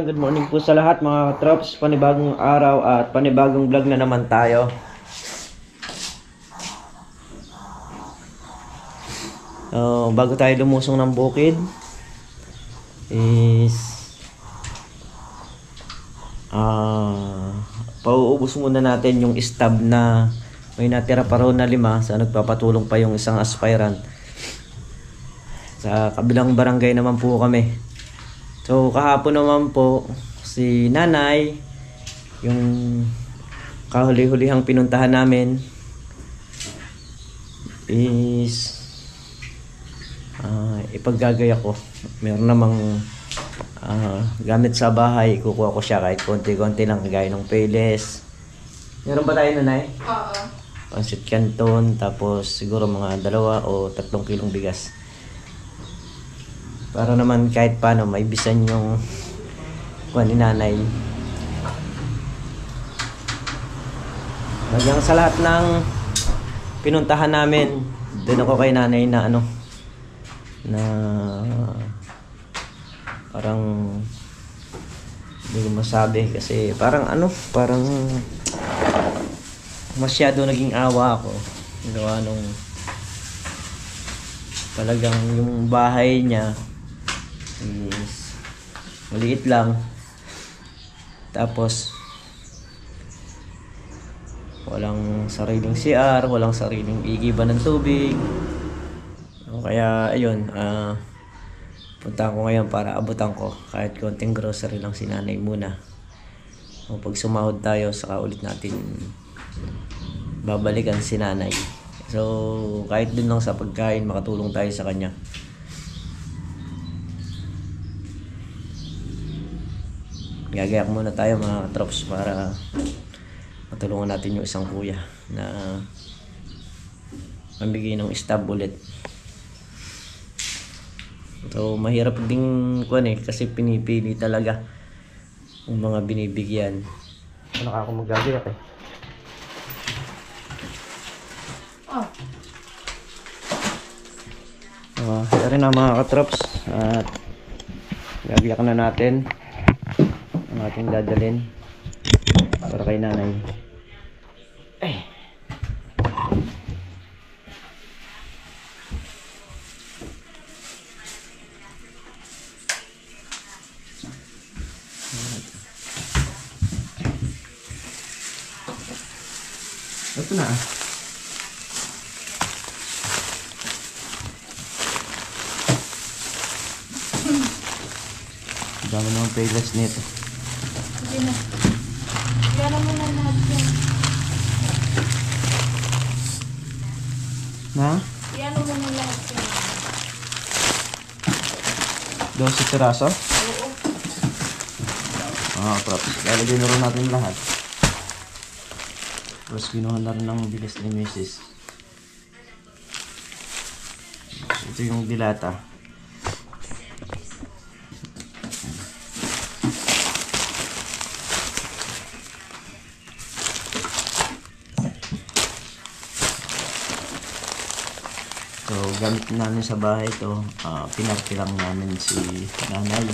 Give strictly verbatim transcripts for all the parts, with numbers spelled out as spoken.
good morning po sa lahat mga katrops. Panibagong araw at panibagong vlog na naman tayo. Uh, bago tayo lumusong ng bukid is uh, pauubos muna natin yung stab na may natira pa raw na lima. Sa nagpapatulong pa yung isang aspirant. Sa kabilang barangay naman po kami. So kahapon naman po si nanay, yung kahuli-hulihang pinuntahan namin is uh, ipaggagaya ko. Meron namang uh, gamit sa bahay, kukuha ko siya kahit konti-konti lang, kagaya ng payless. Meron ba tayo, nanay? Oo. Pansit canton, tapos siguro mga dalawa o tatlong kilong bigas. Para naman kahit paano maibisan yung kuha ni nanay. Hanggang sa lahat ng pinuntahan namin, doon ako kay nanay na ano, na parang hindi ko masabi kasi parang ano, parang masyado naging awa ako. Gawa nung talagang yung bahay niya is maliit lang, tapos walang sariling C R, walang sariling igiban ng tubig. Kaya ayun, uh, punta ko ngayon para abutan ko kahit konting grocery lang si nanay muna. O pag sumahod tayo, saka ulit natin babalikan si nanay. So kahit dun lang sa pagkain, makatulong tayo sa kanya. Gagayak muna tayo mga katrops para matulungan natin yung isang kuya na mamigay ng stab ulit. So mahirap ding kuan eh, kasi pinipili talaga yung mga binibigyan. Ano ka ako magagayak eh. Oh. Uh, ito rin ang mga katrops at gagayak na natin ang ating dadalhin para kay nanay. Eh. Ito na. Dami naman payless nito. Sige na. Gano'n mo na lahat yan. Na? Gano'n mo na lahat yan. twelve piraso? Oo. Ah, props. Lalagyan na rin natin lahat. Tapos kinuha na rin ng bigas ni misis. Ito yung dilata. So gamit namin sa bahay ito, uh, pinarti lang namin si nanay.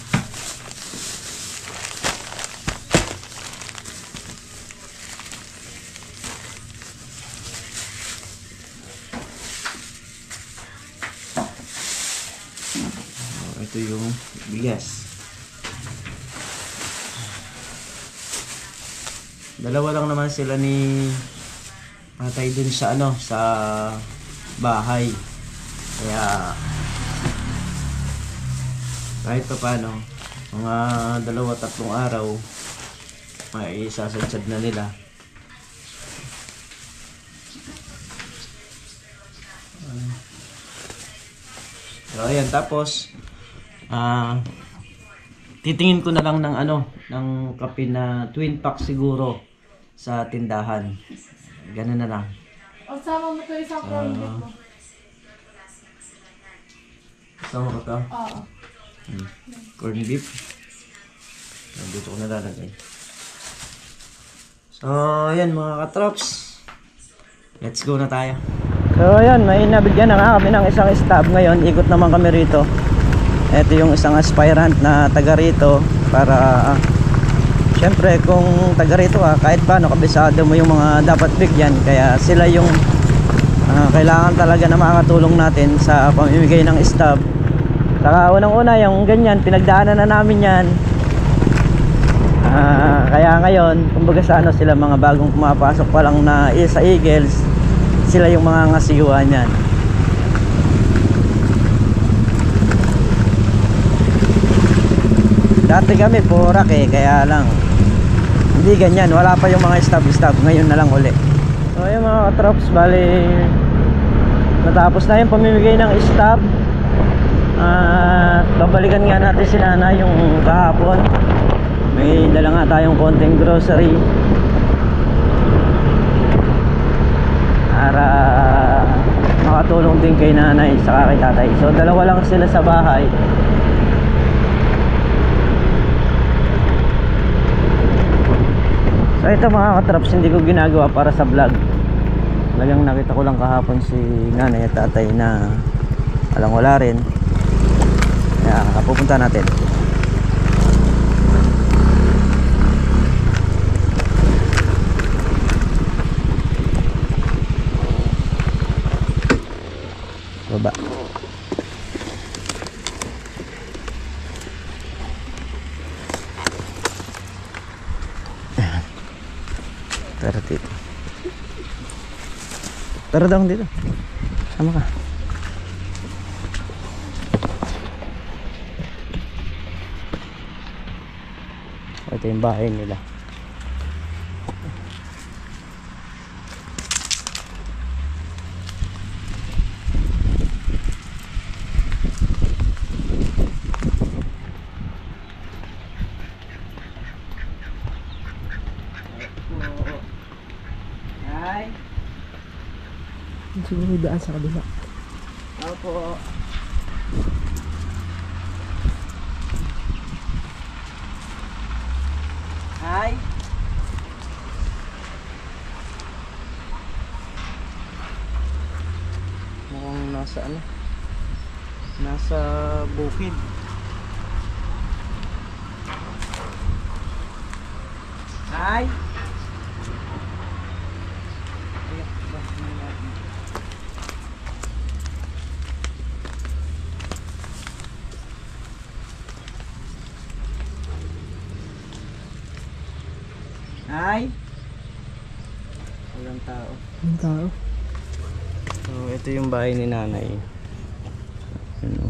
Ito yung bigas. Dalawa lang naman sila ni tatay dun sa ano, sa bahay. Kaya kahit pa paano, mga dalawa tatlong araw may isasadsad na nila. So ayan, tapos uh, titingin ko na lang ng ano, ng kape na twin pack siguro sa tindahan. Ganun na lang. O sama mo ito isang corn beef mo. Sama ko to? Oo. Hmm. Corn beef. Dito ko nalalagay. So ayan mga katrops, let's go na tayo. So ayan, may nabigyan na nga kami ng isang stab ngayon. Ikot naman kami rito. Ito yung isang aspirant na taga rito. para ah, syempre kung taga rito ka, kahit paano kabisado mo yung mga dapat bigyan, kaya sila yung ah, kailangan talaga na makakatulong natin sa pamimigay ng stub. Saka unang una yung ganyan, pinagdaanan na namin yan. Ah, kaya ngayon, kumbaga sa ano, sila mga bagong pumapasok pa lang na eh, sa Eagles, sila yung mga ngasiwa niyan. Dati kami purak eh, kaya lang hindi ganyan, wala pa yung mga stab-stab, ngayon na lang uli. So yung mga katrops, bali natapos na yung pamimigay ng stab. At babalikan nga natin si Nana yung kahapon. May dala nga tayong konting grocery para makatulong din kay nanay saka kay tatay. So dalawa lang sila sa bahay. So ito mga katraps, hindi ko ginagawa para sa vlog. Talagang nakita ko lang kahapon si nanay at tatay na walang wala rin. Kaya kapupunta natin. Baba. Tara dito. Tara dong dito. Sama ka. Ito yung bahay nila. Hi. Siguro daan sa kabila. Opo. Hi. Mukhang nasa ano? Nasa bukid. Hi. Hi. Walang tao. Ang tao. So ito yung bahay ni nanay. Ano?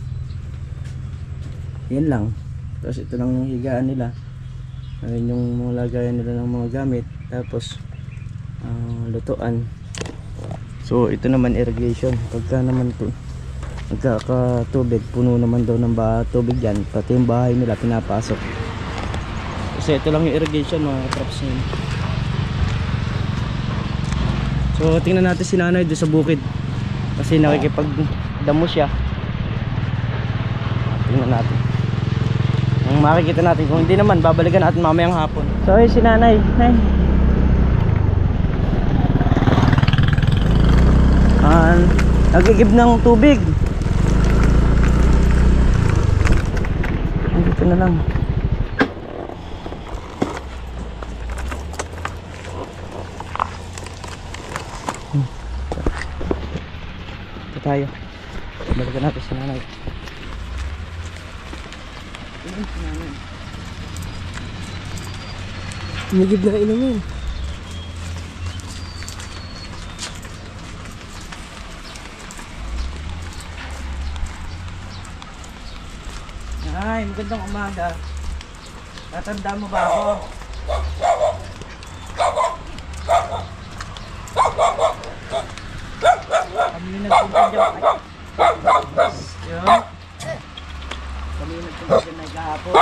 Yan lang. Tapos ito lang yung higaan nila. Ayun yung mga lagayan nila ng mga gamit. Tapos uh, lutuan. So ito naman irrigation. Pagka naman to nagkakatubig, puno naman daw ng ba tubig dyan. Pati yung bahay nila pinapasok. Kasi ito lang yung irrigation mga traps nyo. So tingnan natin si nanay doon sa bukid. Kasi nakikipagdamo siya. Tingnan natin. Ang makikita natin, kung hindi naman babalikan natin mamayang hapon. So ay si nanay. Ay. Ah, nagigib ng tubig. Dito na lang. Tayo. Balikan natin si nanay. Ayun si nanay. Tumigib na inumin. Ay, magandang umaga. Tatanda mo ba ako? Kami yung nagpunta dyan. Yun. Kami yung nagpunta dyan na kahapon.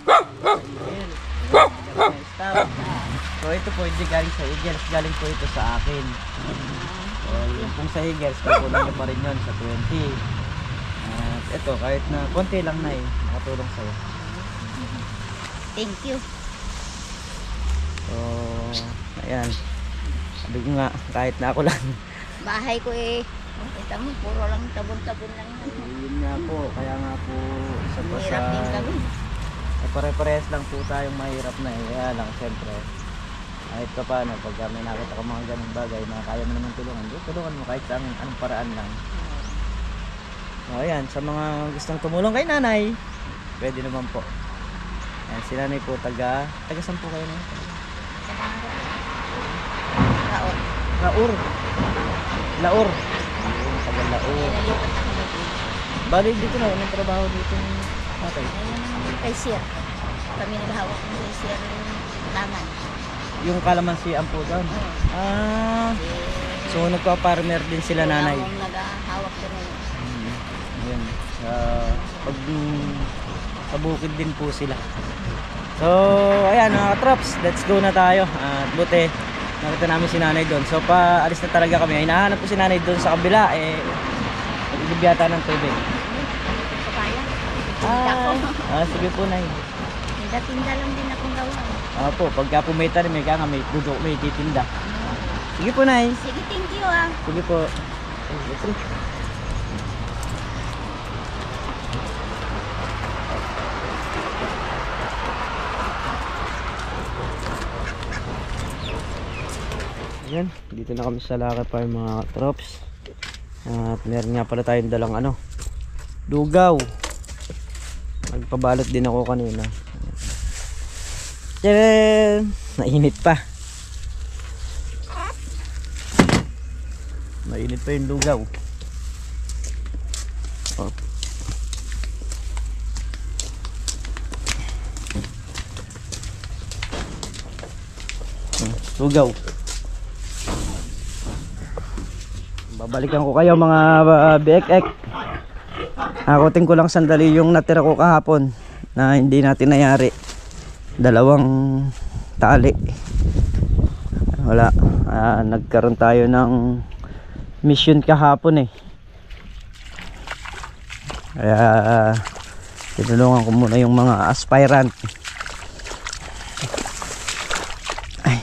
So ito po hindi galing sa Eagles. Galing po ito sa akin. So yung kung sa Eagles, kukunin nyo pa rin yun sa twenty. At ito, kahit na konti lang na eh. Nakatulong sa'yo. Thank you. So, ayan. Sabi ko nga, kahit na ako lang. Bahay ko eh. Kita mo, puro lang tabon-tabon lang. Yun nga po, kaya nga po isa pa sa Hirap din kami. pare-parehas lang po tayong mahirap na eh. Kaya lang siyempre kahit pa paano pag may nakita ko mga ganung bagay na kaya mo naman tulungan, di tulungan mo kahit sa anong paraan lang. O ayan, sa mga gustong tumulong kay nanay, pwede naman po. Ayan, si nanay po taga taga saan po kayo na? Raon. Laur. Laur. Ayun, taga Laur. Nalipat ako na dito. Bali dito na, anong trabaho dito ng tatay? Ayun, kay Sir. Kami naghahawak ng kay Sir Langan. Yung kalamansian po doon. Oo. Ah, Eh, so nagpa-farmer din sila nanay. Wala akong naghahawak doon ngayon. Hmm, ayun. Sa pag sa bukid din po sila. So, ayan mga traps, let's go na tayo. At buti nakita namin si nanay doon. So, paalis na talaga kami. Ay nahanap ko si nanay doon sa kabila eh ilib yata ng tubig. So, kaya. Tinda ko. Ah, sige po nay. Tinda-tinda lang din akong gawa. Opo, pagka po may tanim, may kanga, may dugo, may titinda. Sige po nay. Sige, thank you ah. Sige po. Ayan, dito na kami sa Lakay pa yung mga trops. At meron nga pala tayong dalang ano, lugaw. Nagpabalot din ako kanina. Tadaan! Nainit pa. Mainit pa yung lugaw. Oh. Hmm, lugaw. Babalikan ko kayo mga uh, B X X. Hakutin ko lang sandali yung natira ko kahapon na hindi natin nayari. Dalawang tali. Wala. Uh, nagkaroon tayo ng mission kahapon eh. Kaya uh, tinulungan ko muna yung mga aspirant. Ay.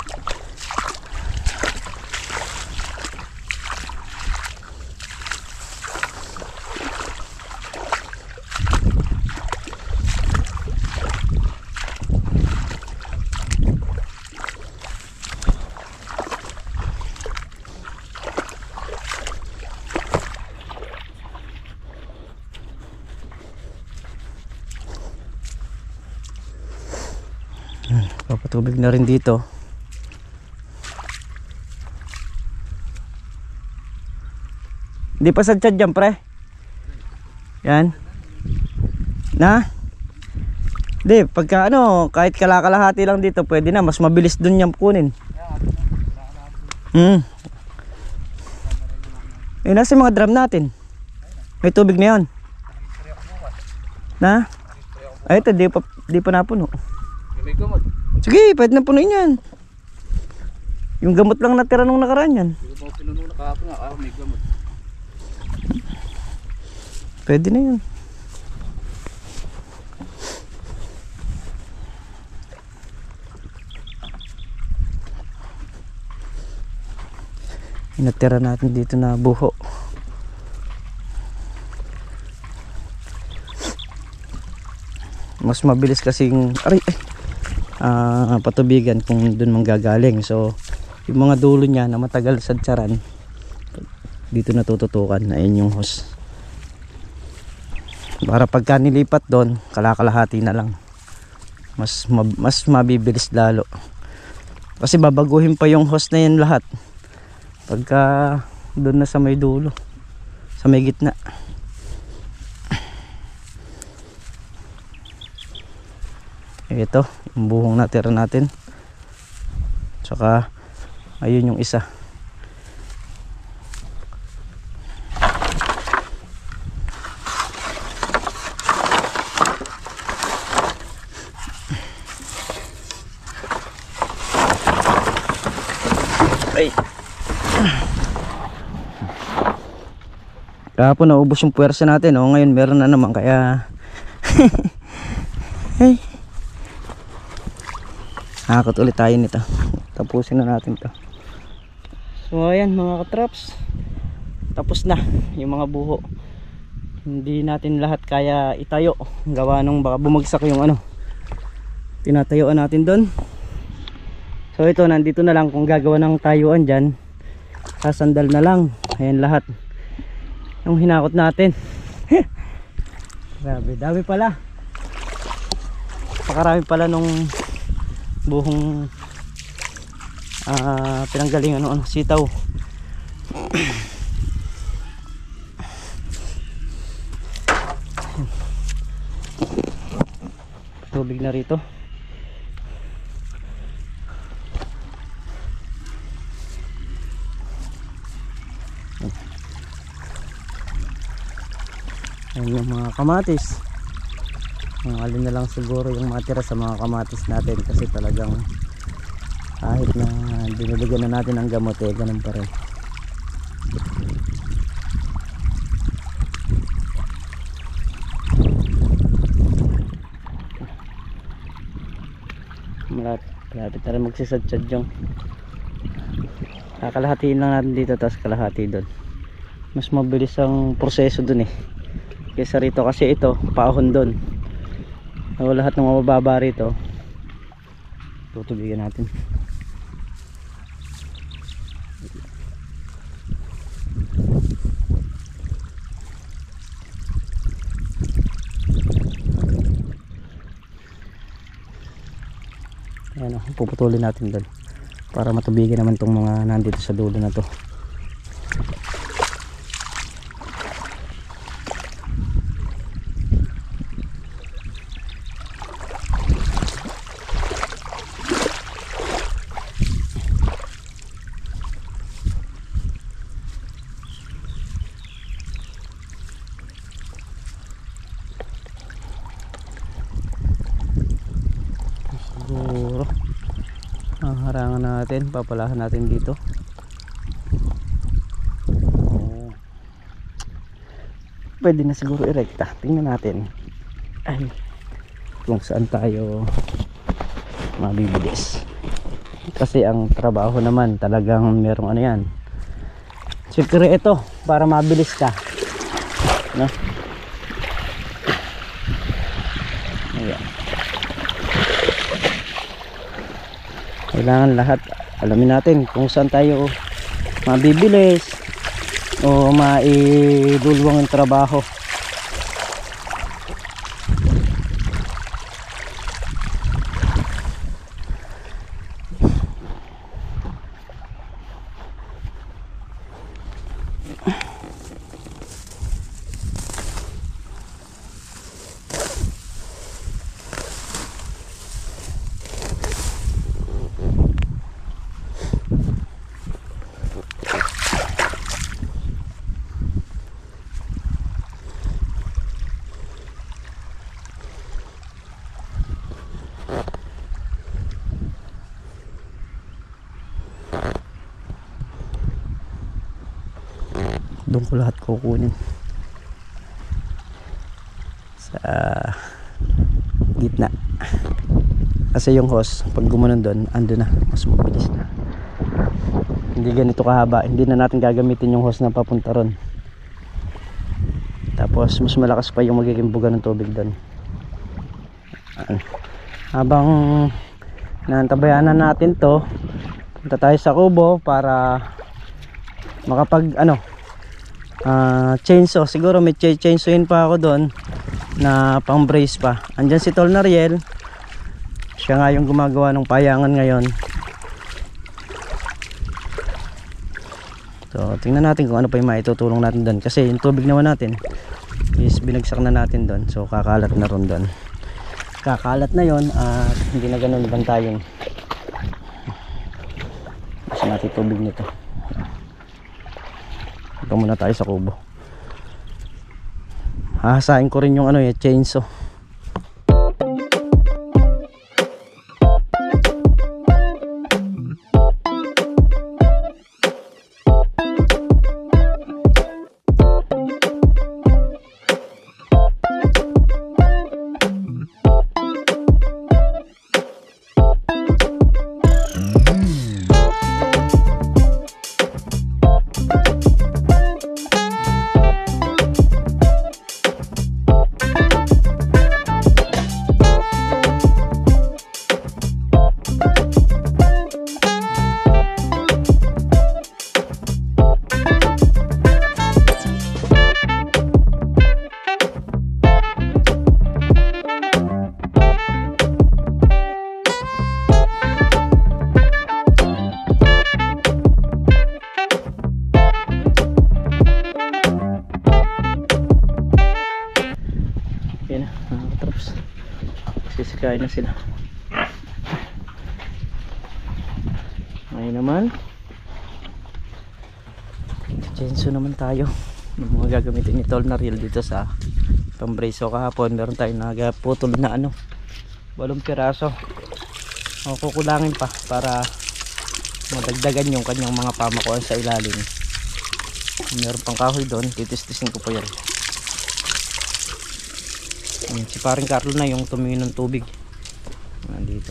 Papatubig na rin dito. Hindi pa sadya dyan pre. Yan. Na? Hindi, pagka ano, kahit kalakalahati lang dito, pwede na. Mas mabilis dun yung kunin. Hmm. Eh, nasa mga drum natin. May tubig na yun. Na? Ay, ito, di pa, di pa napuno. May gamot. Sige, pwede na punuin yan. Yung gamot lang natira nung nakaraan yan. Hindi ko pa pinunong na kahapon nga. Ah, may gamot. Pwede na yun. Natira natin dito na buho. Mas mabilis kasing aray, ay, uh, patubigan kung dun manggagaling. So yung mga dulo niya na matagal sa tiyaran, dito natututukan. Ayun yung hose. Para pagka nilipat doon, kalakalahati na lang. Mas, mab mas mabibilis lalo. Kasi babaguhin pa yung hose na yan lahat. Pagka doon na sa may dulo, sa may gitna. Ito, yung buhong natira natin. Tsaka ayun yung isa. Ay. Kahapon naubos yung puwersa natin, oh. Ngayon meron na naman, kaya ay, nakakot ulit tayo nito. Tapusin na natin to. So ayan mga katraps, tapos na yung mga buho. Hindi natin lahat kaya itayo, gawa nung baka bumagsak yung ano, tinatayuan natin doon. So ito, nandito na lang kung gagawa ng tayuan dyan, sasandal na lang. Ayan lahat yung hinakot natin. Grabe, dami pala. Pakarami pala nung buhong uh, pinanggalingan ng ano, sitaw. Tubig na rito. Ayan yung mga kamatis. Ang alin na lang siguro yung matira sa mga kamatis natin, kasi talagang kahit na dinilagyan na natin ang gamot eh, ganun pa rin. Malapit, malapit na rin magsisadsyad yung kakalahatiin lang natin dito, tapos kalahati doon. Mas mabilis ang proseso doon eh kaysa rito, kasi ito paahon doon. So, lahat ng mabababa rito tutubigan natin. Ayan, puputulin natin doon para matubigan naman tong mga nandito sa dulo na to. Siguro ang harangan natin, papalahan natin dito. Oh. Pwede na siguro irekta. Tingnan natin ay kung saan tayo mabibilis, kasi ang trabaho naman talagang merong ano yan, sikreto para mabilis ka, no? Ayan. Kailangan lahat alamin natin kung saan tayo mabibilis o maidulwang ang trabaho. Doon ko lahat kukunin sa gitna, kasi yung hose pag gumanon doon ando na, mas mabilis na. Hindi ganito kahaba, hindi na natin gagamitin yung hose na papunta ron, tapos mas malakas pa yung magiging buga ng tubig doon. Habang naantabayanan natin to, punta tayo sa kubo para makapag ano Uh, chainsaw. Siguro may chainsawin pa ako doon na pang brace pa. Andyan si Tol Nariel, siya nga yung gumagawa ng payangan ngayon. So tingnan natin kung ano pa yung maitutulong natin doon, kasi yung tubig naman natin is binagsak na natin doon, so kakalat na ron doon. Kakalat na yon at hindi na ganun bantayan. Kasi natin tubig nito. Ito muna tayo sa kubo. Hahasain ko rin yung ano eh, chainsaw. Sisikain na sila. Ngayon naman chenso naman tayo ng mga gagamitin ni Tol na reel dito sa pambrace. So kahapon meron tayong nagaputol na ano, walong piraso. O kukulangin pa para madagdagan yung kanyang mga pamakuan sa ilalim. Meron pang kahoy doon, titis-tisin ko pa yan. Si paring Carlo na yung tumingin ng tubig nandito.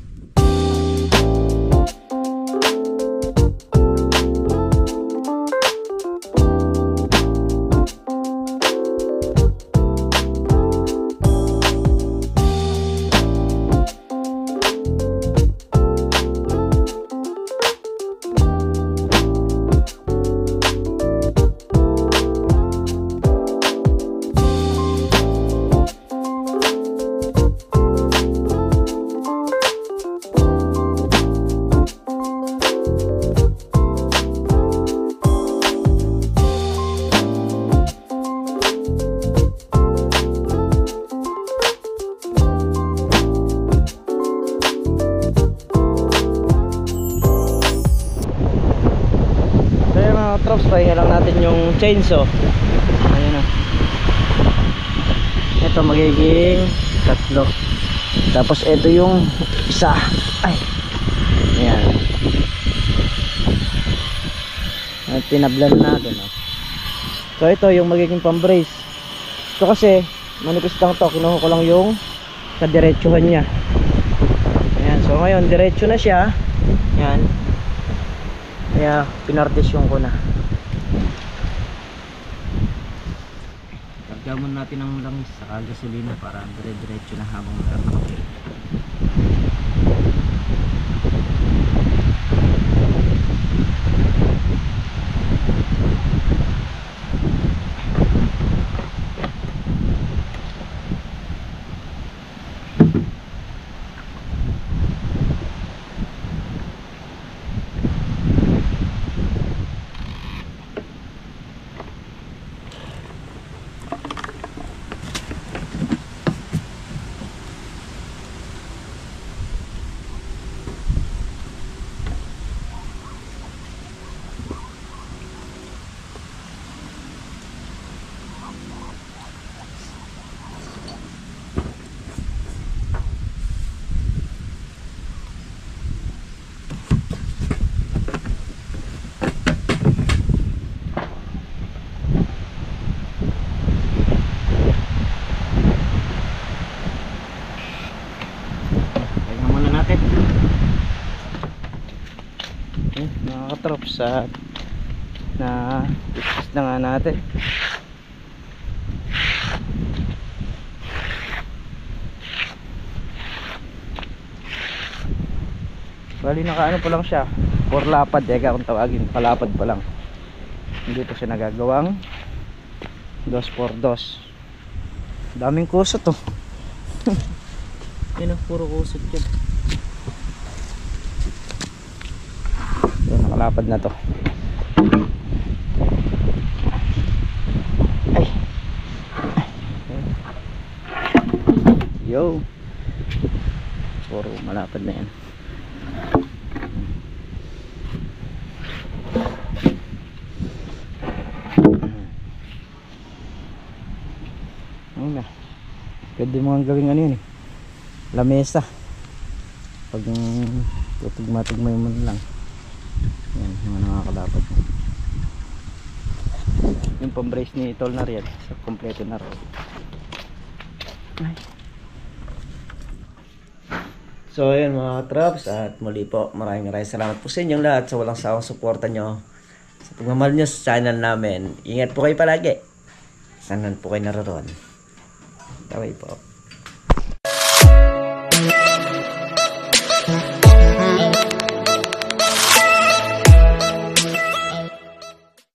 Trops, pahinga lang natin yung chainsaw. Ayun na. Ito magiging tatlo. Tapos ito yung isa. Ay. Ayan. At tinablan natin. Oh. So ito yung magiging pambrace. Ito kasi manipis lang to. Kinuha ko lang yung kadiretsuhan niya. Ayan. So ngayon diretso na siya. Ayan. Kaya pinartisyon ko na. Lagyan natin ng langis sa gasolina para dire-diretso na habang nagkakapit. Trops at na isis na nga natin. Bali nakaano pa lang siya, for lapad eh kung tawagin, palapad pa lang. Hindi pa siya nagagawang dos por dos. Daming kusot oh. Yan oh, puro kusot yan. Nakalapad na to. Ay. Yo. Puro malapad na yan. Ayun na. Pwede mo ang gawing ano yun eh, lamesa. Pag tutugma-tugma mo lang. Yan, yung nakakadapat. Yung pambrace ni Tol na riyan, sa kompleto na rin. So ayun mga traps, at muli po maraming maraming salamat po sa inyong lahat sa walang sawang suporta nyo sa pagmamahal nyo sa channel namin. Ingat po kayo palagi. Saan po kayo naroon. Bye po.